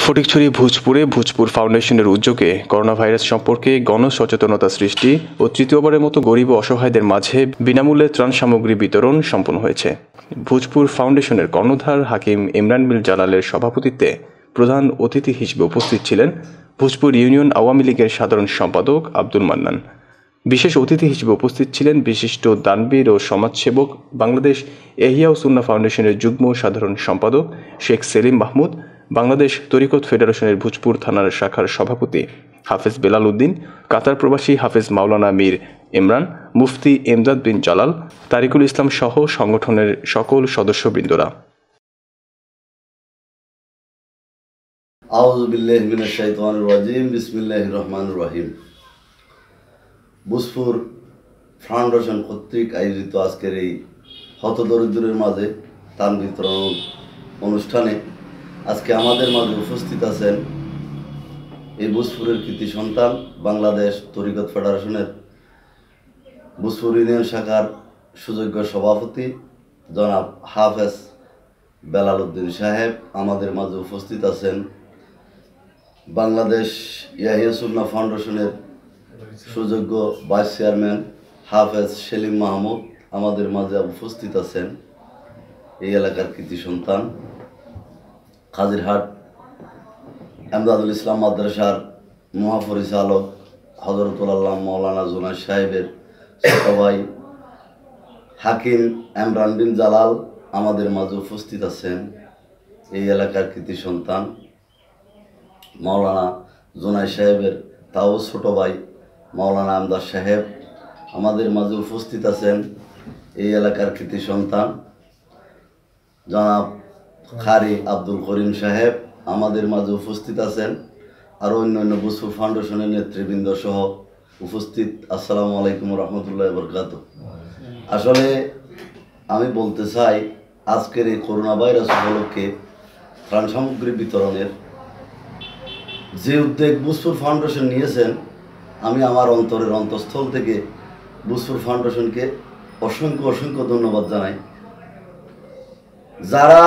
ফটিকছড়ি ভোজপুরে ভোজপুর ফাউন্ডেশনের উদ্যোগে corona virus সম্পর্কে গণসচেতনতা সৃষ্টি ও তৃতীয়বারের মতো গরিব ও অসহায়দের মাঝে বিনামূল্যে ত্রাণ সামগ্রী বিতরণ সম্পন্ন হয়েছে। ভোজপুর ফাউন্ডেশনের কর্ণধার হাকিম ইমরান বিন জালালের সভাপতিত্বে প্রধান অতিথি হিসেবে উপস্থিত ছিলেন ভোজপুর ইউনিয়ন আওয়ামী লীগের সাধারণ সম্পাদক আব্দুল মান্নান। বিশেষ অতিথি হিসেবে উপস্থিত ছিলেন বিশিষ্ট দানবীর ও সমাজসেবক বাংলাদেশ এহিয়া ও সুন্নাহ ফাউন্ডেশনের যুগ্ম সাধারণ সম্পাদক শেখ সেলিম মাহমুদ, বাংলাদেশ তরিকত ফেডারেশনের ভোজপুর থানার শাখার সভাপতি হাফেজ বেলাল উদ্দিন, কাতার প্রবাসী হাফেজ মাওলানা মীর ইমরান, মুফতি এমদাদ বিন জালাল, তারিকুল ইসলাম সহ সংগঠনের সকল সদস্যবৃন্দরা। আউযু বিল্লাহি মিনাশ শাইতানির রাজিম। বিসমিল্লাহির রহমানির রহিম। ভোজপুর ফাউন্ডেশন কর্তৃক আয়োজিত আজকের এই হতদরিদ্রের মাঝে ত্রাণ বিতরণ অনুষ্ঠানে আজকে আমাদের মাঝে উপস্থিত আছেন এই ভোজপুরের কৃতি সন্তান বাংলাদেশ তরিকত ফেডারেশনের ভোজপুর ইউনিয়ন শাখার সুযোগ্য সভাপতি জনাব হাফেজ বেলাল উদ্দিন সাহেব। আমাদের মাঝে উপস্থিত আছেন বাংলাদেশ এহিয়া সুন্নাহ ফাউন্ডেশনের সুযোগ্য ভাইস চেয়ারম্যান হাফেজ সেলিম মাহমুদ। আমাদের মাঝে উপস্থিত আছেন এই এলাকার কৃতি সন্তান কাজিরহাট এমদাদুল ইসলাম মাদ্রাসার মহাপরিচালক হযরতুল আল্লাহ মাওলানা জুনায়েদ সাহেবের ছোট ভাই হাকিম ইমরান বিন জালাল। আমাদের মাঝে উপস্থিত আছেন এই এলাকার কৃতি সন্তান মাওলানা জুনায়েদ সাহেবের তাও ছোট ভাই মাওলানা আমদাদ সাহেব। আমাদের মাঝে উপস্থিত আছেন এই এলাকার কৃতি সন্তান জনাব কারি আব্দুল করিম সাহেব। আমাদের মাঝে উপস্থিত আছেন আরও অন্যান্য ভোজপুর ফাউন্ডেশনের নেতৃবৃন্দ সহ উপস্থিত। আসসালামু আলাইকুম রহমতুল্লাহ বরকাতুহু। আসলে আমি বলতে চাই আজকের এই করোনা ভাইরাস উপলক্ষে ত্রাণ সামগ্রী বিতরণের যে উদ্যোগ ভোজপুর ফাউন্ডেশন নিয়েছেন, আমি আমার অন্তরের অন্তঃস্থল থেকে ভোজপুর ফাউন্ডেশনকে অসংখ্য ধন্যবাদ জানাই। যারা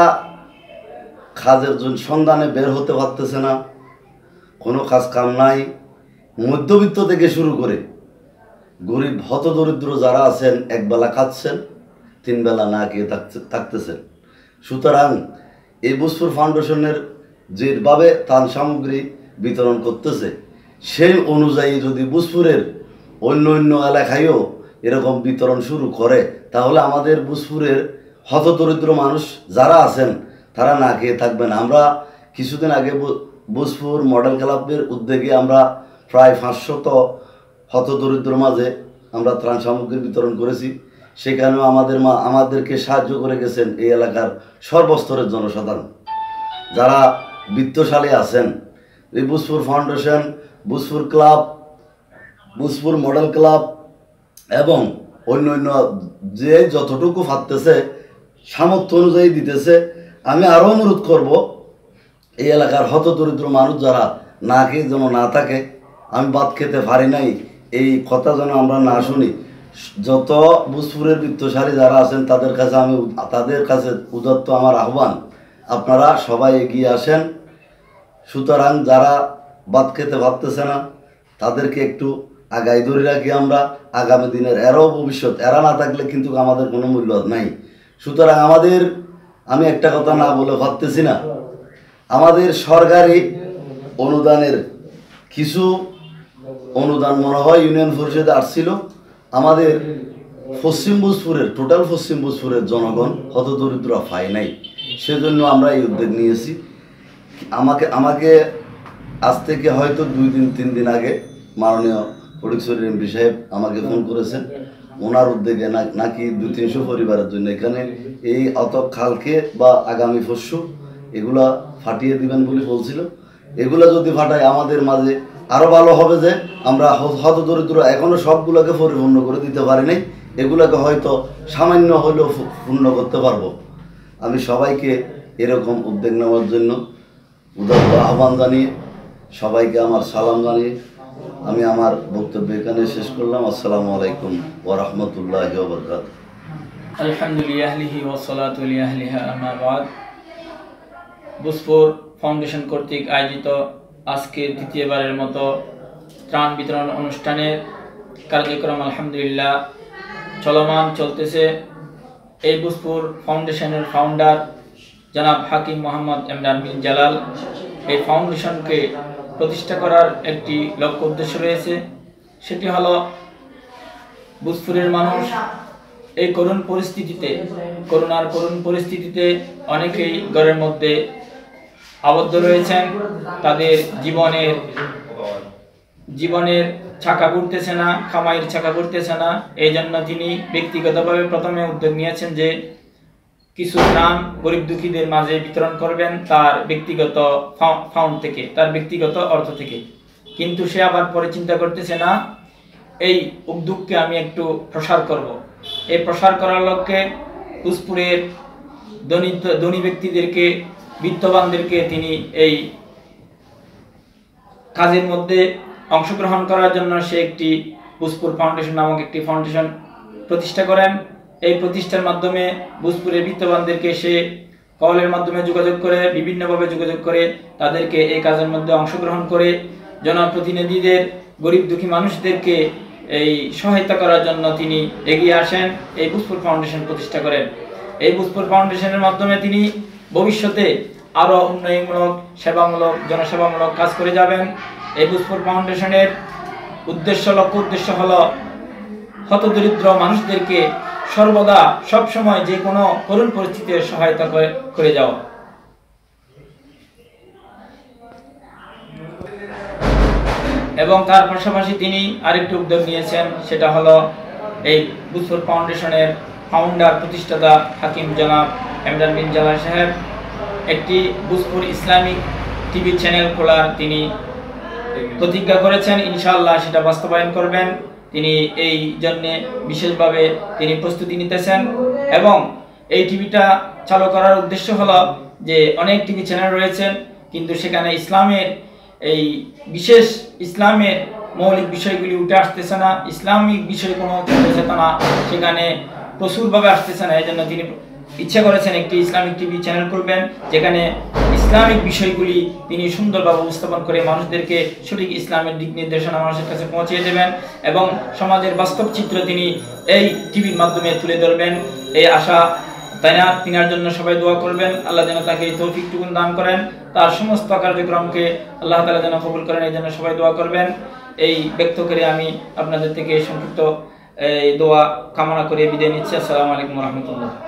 কাজের জন্য সন্ধানে বের হতে পারতেছে না, কোনো কাজ কাম নাই, মধ্যবিত্ত থেকে শুরু করে গরিব হতদরিদ্র যারা আছেন, একবেলা খাচ্ছেন, তিন বেলা না খেয়ে থাকতেছেন। সুতরাং এই ভোজপুর ফাউন্ডেশনের যেভাবে ত্রাণ সামগ্রী বিতরণ করতেছে, সেই অনুযায়ী যদি ভোজপুরের অন্য এলাকায়ও এরকম বিতরণ শুরু করে, তাহলে আমাদের ভোজপুরের হতদরিদ্র মানুষ যারা আছেন তারা না খেয়ে থাকবেন। আমরা কিছুদিন আগে ভোজপুর মডেল ক্লাবের উদ্যোগে আমরা প্রায় 500 হতদরিদ্র মাঝে আমরা ত্রাণ সামগ্রী বিতরণ করেছি। সেখানেও আমাদেরকে সাহায্য করে গেছেন এই এলাকার সর্বস্তরের জনসাধারণ যারা বিত্তশালী আছেন। এই Bhojpur foundation, Bhojpur club, Bhojpur model club এবং অন্য যে যতটুকু পারতেছে সামর্থ্য অনুযায়ী দিতেছে। আমি আরও অনুরোধ করব এই এলাকার হতদরিদ্র মানুষ যারা না খেয়ে যেন না থাকে, আমি ভাত খেতে পারি নাই এই কথা যেন আমরা না শুনি। যত ভোজপুরের বিত্তশালী যারা আছেন তাদের কাছে উদাত্ত আমার আহ্বান, আপনারা সবাই এগিয়ে আসেন। সুতরাং যারা ভাত খেতে পারতেছে না তাদেরকে একটু আগায় ধরে রাখি আমরা। আগামী দিনের এরাও ভবিষ্যৎ, এরা না থাকলে কিন্তু আমাদের কোনো মূল্য নাই। সুতরাং আমি একটা কথা না বলে ভাবতেছি না, আমাদের সরকারি অনুদানের কিছু অনুদান মনে হয় ইউনিয়ন পরিষদে আসছিল। আমাদের পশ্চিম ভোজপুরের জনগণ হতদরিদ্র পায় নাই, সেজন্য আমরা এই উদ্যোগ নিয়েছি। আমাকে আজ থেকে হয়তো 2-3 দিন আগে মাননীয় ফটিকছড়ির এমপি সাহেব আমাকে ফোন করেছেন, ওনার উদ্যোগে নাকি 200-300 পরিবারের জন্য এখানে এই কালকে বা আগামী পরশু এগুলা ফাটিয়ে দিবেন বলে বলছিল। এগুলা যদি ফাটায় আমাদের মাঝে আরও ভালো হবে, যে আমরা হতদরিদ্র এখনও সবগুলোকে পরিপূর্ণ করে দিতে পারি নাই, এগুলোকে হয়তো সামান্য হলেও পূর্ণ করতে পারবো। আমি সবাইকে এরকম উদ্যোগ নেওয়ার জন্য উদাত্ত আহ্বান জানিয়ে সবাইকে আমার সালাম জানিয়ে আমি আমার বক্তব্য এখানে শেষ করলাম। আসসালামু আলাইকুম ওয়া রাহমাতুল্লাহি ওয়া বারাকাতুহু। আলহামদুলিল্লাহি ওয়া সালাতু আলা আহলিহা আম্মা বাদ। ভোজপুর ফাউন্ডেশন কর্তৃক আয়োজিত আজকে দ্বিতীয়বারের মতো ত্রাণ বিতরণ অনুষ্ঠানের কার্যক্রম আলহামদুলিল্লাহ চলমান চলতেছে। এই ভোজপুর ফাউন্ডেশনের ফাউন্ডার জনাব হাকিম মোহাম্মদ ইমরান বিন জালাল এই ফাউন্ডেশনকে প্রতিষ্ঠা করার একটি লক্ষ্য উদ্দেশ্য রয়েছে, সেটি হলো ভোজপুরের মানুষ এই করোনার করুণ পরিস্থিতিতে অনেকেই ঘরের মধ্যে আবদ্ধ রয়েছেন, তাদের জীবনের চাকা ঘুরতেছে না, কামাইয়ের চাকা ঘুরতেছে না। এই জন্য তিনি ব্যক্তিগতভাবে প্রথমে উদ্যোগ নিয়েছেন যে কিছু ত্রাণ গরিব দুঃখীদের মাঝে বিতরণ করবেন তার ব্যক্তিগত ফান্ড থেকে, তার ব্যক্তিগত অর্থ থেকে। কিন্তু সে আবার পরে চিন্তা করতেছে না, এই উদ্যোগকে আমি একটু প্রসার করব। এই প্রসার করার লক্ষ্যে ভোজপুরের ধনী ব্যক্তিদেরকে, বিত্তবানদেরকে তিনি এই কাজের মধ্যে অংশগ্রহণ করার জন্য সে একটি ভোজপুর ফাউন্ডেশন নামক একটি ফাউন্ডেশন প্রতিষ্ঠা করেন। এই প্রতিষ্ঠার মাধ্যমে ভোজপুরের বিত্তবানদেরকে সে কলের মাধ্যমে বিভিন্নভাবে যোগাযোগ করে তাদেরকে এই কাজের মধ্যে অংশগ্রহণ করে জনপ্রতিনিধিদের, গরিব দুঃখী মানুষদেরকে এই সহায়তা করার জন্য তিনি এগিয়ে আসেন, এই ভোজপুর ফাউন্ডেশন প্রতিষ্ঠা করেন। এই ভোজপুর ফাউন্ডেশনের মাধ্যমে তিনি ভবিষ্যতে আরও উন্নয়নমূলক, সেবামূলক, জনসেবামূলক কাজ করে যাবেন। এই ভোজপুর ফাউন্ডেশনের লক্ষ্য উদ্দেশ্য হলো হতদরিদ্র মানুষদেরকে সর্বদা সবসময় যে কোনো করুণ পরিস্থিতিতে সহায়তা করে যাওয়া। এবং তার পাশাপাশি তিনি আরেকটি উদ্যোগ নিয়েছেন, সেটা হলো এই ভোজপুর ফাউন্ডেশনের ফাউন্ডার, প্রতিষ্ঠাতা হাকিম জনাব ইমরান বিন জালাল সাহেব একটি ভোজপুর ইসলামিক টিভি চ্যানেল খোলার তিনি প্রতিজ্ঞা করেছেন। ইনশাআল্লাহ সেটা বাস্তবায়ন করবেন। তিনি এই জন্যে বিশেষভাবে তিনি প্রস্তুতি নিতেছেন। এবং এই টিভিটা চালু করার উদ্দেশ্য হলো যে অনেক টিভি চ্যানেল রয়েছেন, কিন্তু সেখানে ইসলামের মৌলিক বিষয়গুলি উঠে আসতেছে না, ইসলামিক বিষয় কোনো চেতনা সেখানে প্রচুরভাবে আসতেছে না। এই জন্য তিনি ইচ্ছা করেছেন একটি ইসলামিক টিভি চ্যানেল করবেন, যেখানে ইসলামিক বিষয়গুলি তিনি সুন্দরভাবে উপস্থাপন করে মানুষদেরকে সঠিক ইসলামের দিক নির্দেশনা মানুষের কাছে পৌঁছিয়ে দেবেন এবং সমাজের বাস্তব চিত্র তিনি এই টিভির মাধ্যমে তুলে ধরবেন। এই আশা তিনার জন্য সবাই দোয়া করবেন, আল্লাহ যেন তাকে তৌফিকটুকু দান করেন, তার সমস্ত কার্যক্রমকে আল্লাহ তাআলা যেন কবুল করেন, এই জন্য সবাই দোয়া করবেন। এই ব্যক্ত করে আমি আপনাদের থেকে সংক্ষিপ্ত দোয়া কামনা করে বিদায় নিচ্ছি। আসসালামু আলাইকুম ওয়া রাহমাতুল্লাহ।